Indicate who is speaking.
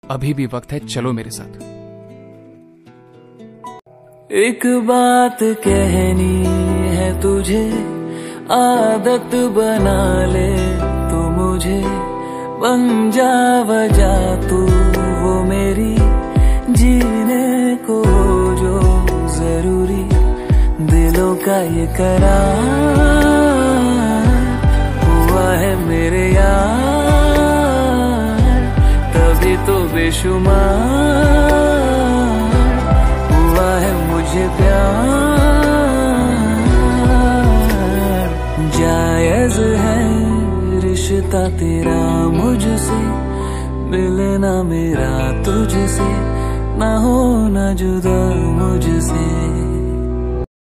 Speaker 1: अभी भी वक्त है, चलो मेरे साथ।
Speaker 2: एक बात कहनी है तुझे, आदत बना ले तू मुझे, बन जा वजह तू वो मेरी, जीने को जो जरूरी, दिलों का ये करार हुआ है मेरे यार, तभी तो बेशुमार हुआ है मुझे प्यार। जायज है रिश्ता तेरा मुझसे, मिलना मेरा तुझसे, ना होना जुदा मुझसे।